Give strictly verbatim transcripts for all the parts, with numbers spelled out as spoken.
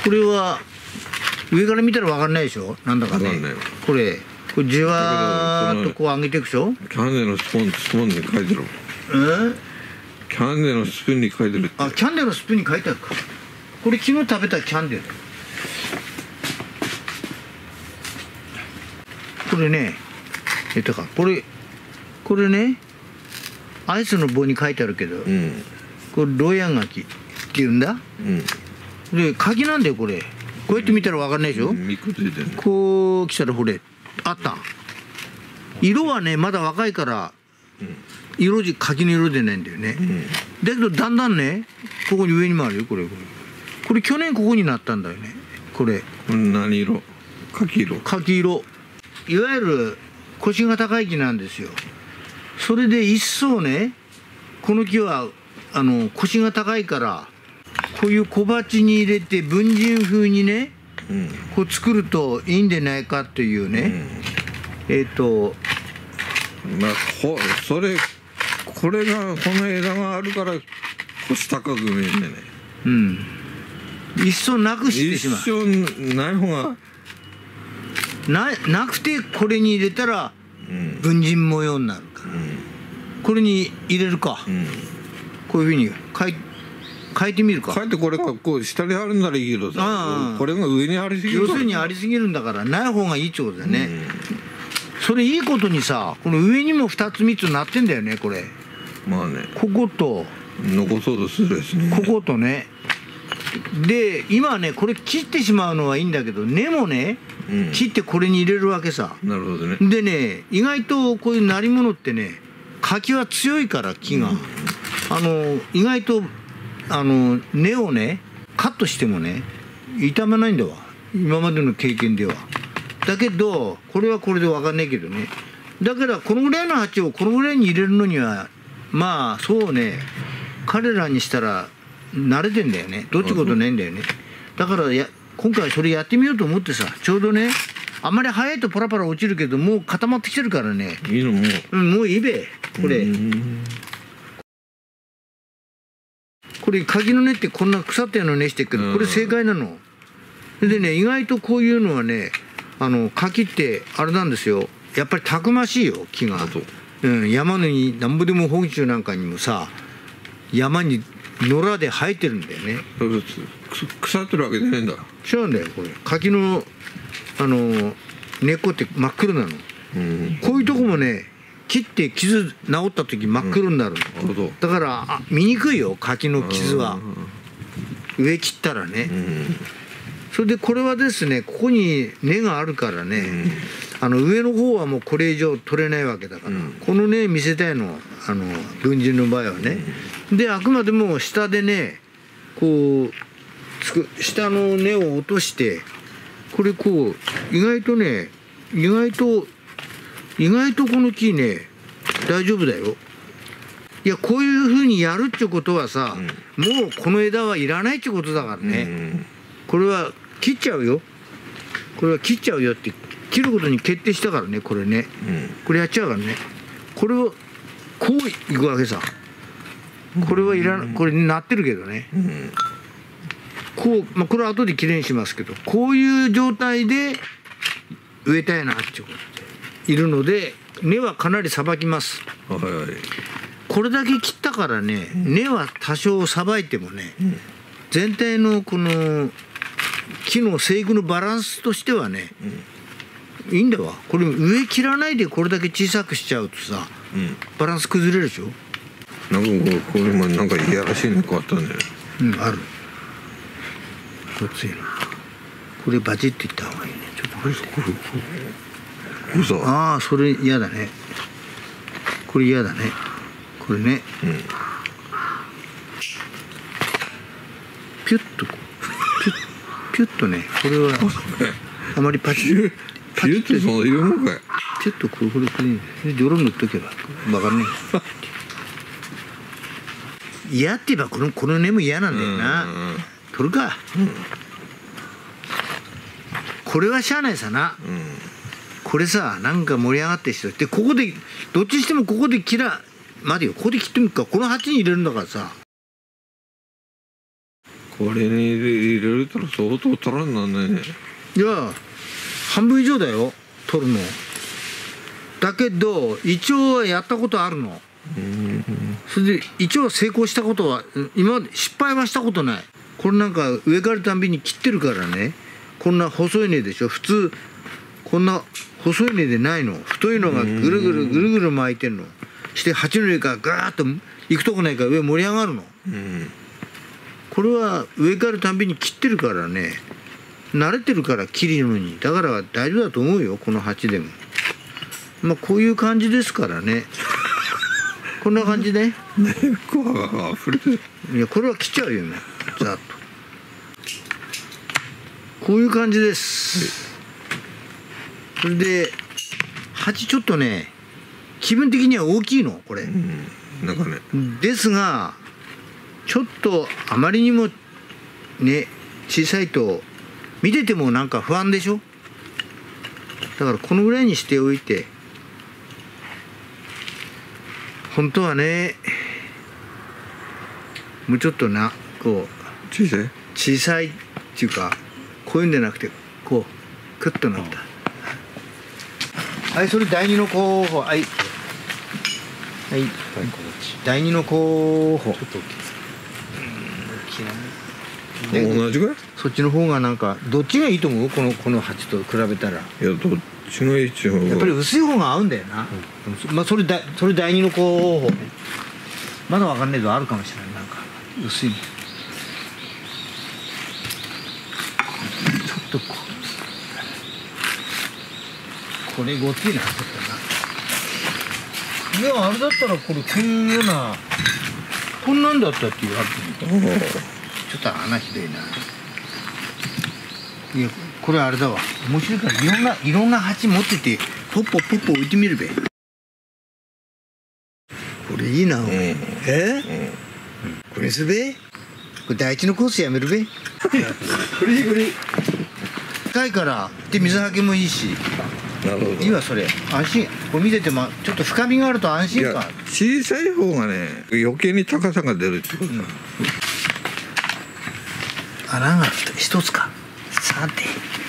これは上から見たら分かんないでしょ、なんだかね。 分かんないよ。 これこれじわーっとこう上げていくでしょ。 キャンデーのスプーンスプーンに書いてる。 えキャンデーのスプーンに書いてるって。 あ、キャンデーのスプーンに書いてあるか。これ昨日食べたキャンデーだよ。これね、えっとかこれこれね、アイスの棒に書いてあるけど、 うん、 これロヤン柿っていうんだ。 うん、 で柿なんだよこれ。こうやって見たら分かんないでしょ。 うん、肉ついてるね。 こう来たらほれあった。色はねまだ若いから、うん、色じ柿の色でないんだよね、うん、だけどだんだんねここに上にもあるよこれこれこれ去年ここになったんだよねこれ。 これ何色？柿色。 柿色。いわゆる腰が高い木なんですよ。それで一層ねこの木はあの腰が高いからこういう小鉢に入れて文人風にね、うん、こう作るといいんでないかというね、うん、えっ、ー、とまあほそれこれがこの枝があるから腰高く見えてね、 うん、一層なくしてしまう。 一生ない方がな, なくてこれに入れたら文人模様になるから、うん、これに入れるか、うん、こういうふうに書い書いてみるか。 書いてこれがこう下にあるんならいいけどさ、これが上にありすぎる。 要するにありすぎるんだからない方がいいってことだよね、うん、それいいことにさこの上にもふたつみっつなってんだよねこれ。 まあねここと残そうとするですねこことね。で今ねこれ切ってしまうのはいいんだけど根もね、うん、切ってこれに入れるわけさ。 なるほどね。 でね意外とこういう成り物ってね柿は強いから木が、うん、あの意外とあの根をねカットしてもね傷まないんだわ今までの経験では。だけどこれはこれで分かんないけどね。だからこのぐらいの鉢をこのぐらいに入れるのにはまあそうね彼らにしたら慣れてんだよね。どっちことないんだよね。だからや今回それやってみようと思ってさちょうどねあんまり早いとパラパラ落ちるけどもう固まってきてるからね。 いいのもう、 うん、もういいべこれ。これ柿の根ってこんな腐ったような根してるけどこれ正解なの。でね意外とこういうのはねあの柿ってあれなんですよやっぱりたくましいよ木が。うん、山になんぼでも本州なんかにもさ山に野良で生えてるんだよね。 腐ってるわけじゃないんだ。 違うんだよこれ柿のあの根っこって真っ黒なの、うん、こういうとこもね切って傷治った時真っ黒になるの、うん、だからあ見にくいよ柿の傷は上切ったらね、うん、それでこれはですねここに根があるからね、うん、あの上の方はもうこれ以上取れないわけだから、うん、この根見せたいのあの文人の場合はね、うん、であくまでも下でねこうつく下の根を落としてこれこう意外とね意外と意外とこの木ね大丈夫だよ。いやこういうふうにやるってことはさ、うん、もうこの枝はいらないってことだからね、うん、これは切っちゃうよこれは切っちゃうよって切ることに決定したからねこれね、うん、これやっちゃうからねこれをこういくわけさ。これはいらないこれになってるけどね、うん、こう、まあ、これは後できれいにしますけどこういう状態で植えたいなっていうことでいるので根はかなりさばきます、はいはい、これだけ切ったからね、うん、根は多少さばいてもね、うん、全体のこの木の生育のバランスとしてはね、うん、いいんだわ。これ上切らないでこれだけ小さくしちゃうとさ、うん、バランス崩れるでしょ。 なんかこれもなんかいやらしいの変わったんだよ。 うんある。こっちのこれバチっていった方がいいね。ちょっとこれこれ嘘。ああそれ嫌だね。これ嫌だね。これね。うん、ピュッとこうピュッピュッとねこれはあまりパチッピュッとその言うのかい。 ピュッとこれこれこれ泥塗っとけばわかんない。嫌って言えばこのこの根も嫌なんだよな。取るか、うん、これはしゃあないさな、うん、これさなんか盛り上がってしてでここでどっちしてもここで切ら待てよここで切ってみるかこの鉢に入れるんだからさここれに入れると相当取らんなんね。 いや半分以上だよ取るの。だけど一応はやったことあるの。 うんそれで一応成功したことは今まで失敗はしたことない。これなんか植え替えるたんびに切ってるからね。こんな細い根でしょ。普通こんな細い根でないの。太いのがぐるぐるぐるぐる巻いてんの。して鉢の上からガーッと行くとこないから上盛り上がるの。 うんこれは植え替えるたんびに切ってるからね。慣れてるから切るのに。だから大丈夫だと思うよこの鉢でも。まあこういう感じですからね。こんな感じで。 根っこが溢れてる。 いやこれは切っちゃうよね。ざっと。こういう感じです。それで鉢ちょっとね気分的には大きいのこれ。 うんなんかね。 ですがちょっとあまりにもね小さいと見ててもなんか不安でしょ。だからこのぐらいにしておいて。本当はねもうちょっとなこう小さい小さいっていうかこういうんじゃなくてこうクッとなった。はいそれ第二の候補。はいはい第二の候補。ちょっと大きいです。 同じぐらい。 そっちの方がなんかどっちがいいと思うこのこの鉢と比べたら。 いやどっちがいいっちゅう方がやっぱり薄い方が合うんだよな。うん、まあそれだそれ第二の候補ね。まだわかんないけどあるかもしれない。なんか薄いの。ちょっとここれごついなちょっとな。いやあれだったらこれこういうようなこんなんだったって言われてみた。ちょっと穴ひどいな。いやこれあれだわ。面白いからいろんないろんな鉢持っててポッポポッポ置いてみるべ。これいいな。うん、え、うん、これすべ。これ第一のコースやめるべ。これこれ深いからで水はけもいいし。 なるほど。 いいわそれ安心。これ見ててもちょっと深みがあると安心感。 小さい方がね余計に高さが出るってことだ、うん、 穴が一つか。さて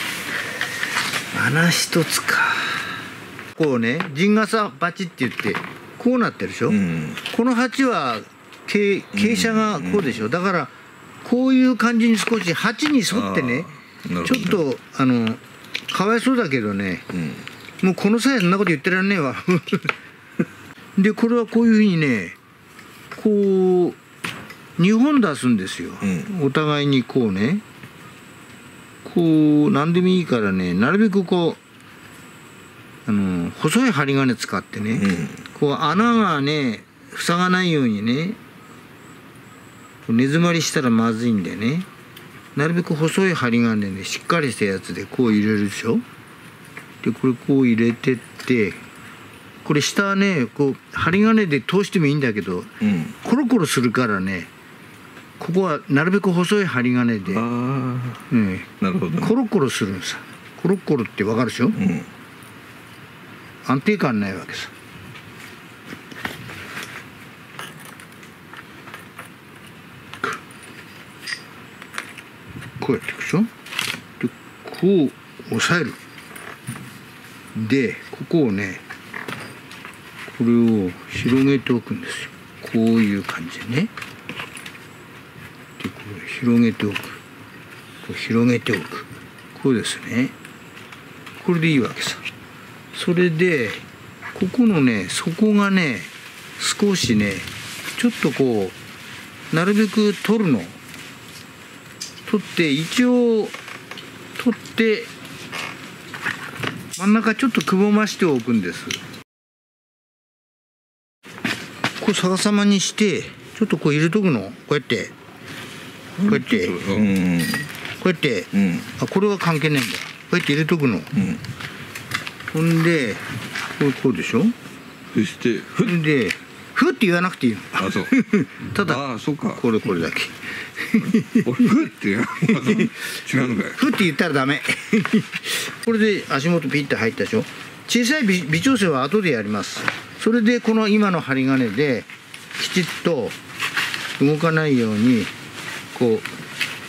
穴一つか。こうね陣笠鉢って言ってこうなってるでしょ、うん、この鉢は傾傾斜がこうでしょ、うん、だからこういう感じに少し鉢に沿ってねちょっとあのかわいそうだけどね、うん、もうこの際そんなこと言ってらんねえわでこれはこういうふうにねこうにほん出すんですよ、うん、お互いにこうねこう何でもいいからねなるべくこうあの細い針金使ってね、うん、こう穴がね塞がないようにね根詰まりしたらまずいんでねなるべく細い針金でねしっかりしたやつでこう入れるでしょ。でこれこう入れてってこれ下はねこう針金で通してもいいんだけど、うん、コロコロするからねここはなるべく細い針金で、あ、うん、 なるほど、ね、 コロコロするんさ。コロコロってわかるでしょ、うん、安定感ないわけさ。こうやっていくでしょ。でこう押さえる。でここをねこれを広げておくんですよ。こういう感じでね。でこれ広げておく。こう広げておく。こうですね。これでいいわけさ。それでここのね底がね少しねちょっとこうなるべく取るの。取って一応取って真ん中ちょっとくぼましておくんです。こう逆さまにしてちょっとこう入れとくの。こうやってこうやって、うん、こうやって、うん、あこれは関係ないんだ。こうやって入れとくの、うん、ほんでこうこうでしょ。 そしてふんでふって言わなくていいの。 あそうただあそうかこれこれだけふって違うのかよ。 ふって言ったらダメこれで足元ピッて入ったでしょ。小さい微微調整は後でやります。それでこの今の針金できちっと動かないようにこう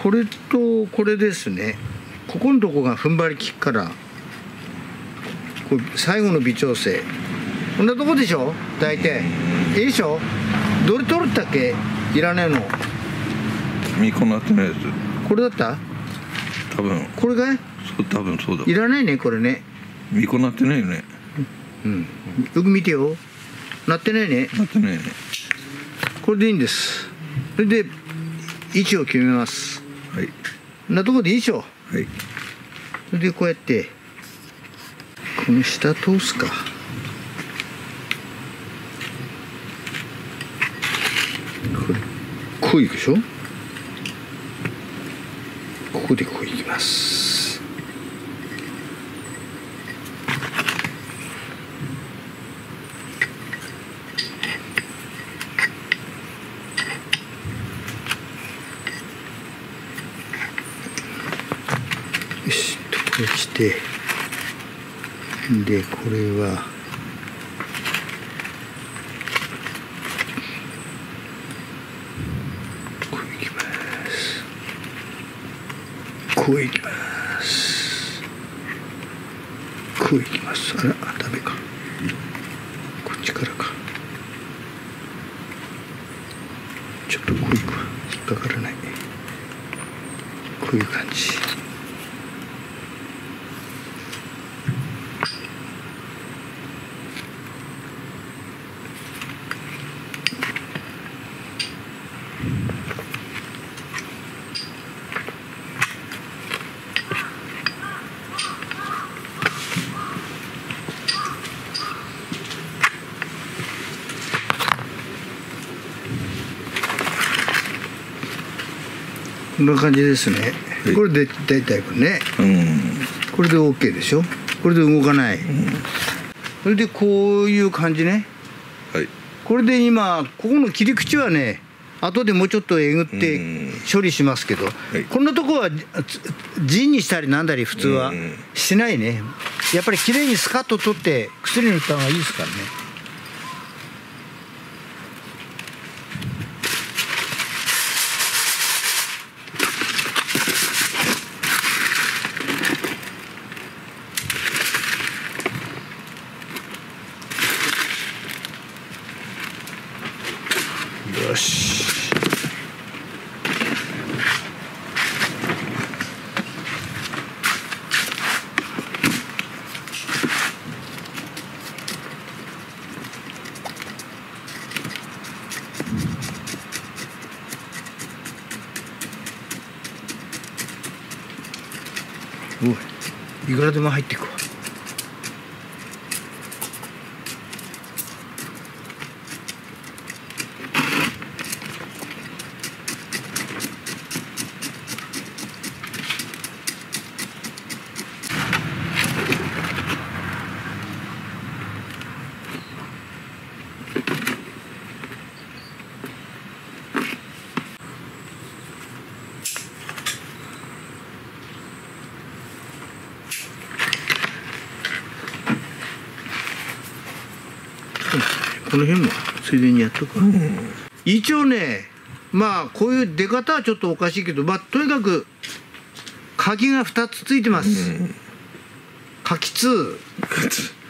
これとこれですね。ここのとこが踏ん張り効くからこれ最後の微調整こんなとこでしょ大体。いいでしょ。どれ取るったっけ。いらねえの見こなってないやこれだった。 つ多分これかい。 そう多分そうだ。 いらないねこれね。 見こなってないよね。 うん、よく見てよ。なってないね。 なってないね。 これでいいんです。それで位置を決めます。 はい。 こんなとこでいいでしょ。 はい。 それでこうやってこの下通すか。これこういくでしょ。ここでこういきます。よし、とこうしてでこれはこういきます。こういきますこういきます。あらダメか。こっちからか。ちょっとこういくわ。引っかからない。こういう感じ。こんな感じですね。これで大体これね、うん、これで OK でしょ。これで動かない、うん、それでこういう感じね、はい、これで今ここの切り口はね後でもうちょっとえぐって処理しますけど、うんはい、こんなとこは陣にしたりなんだり普通はしないね。やっぱりきれいにスカッと取って薬塗った方がいいですからね。よし。おい、いくらでも入っていくわ。この辺もついでにやっとくわ、うん、一応ねまあこういう出方はちょっとおかしいけど、まあとにかく鍵がふたつついてます、うん、鍵ツー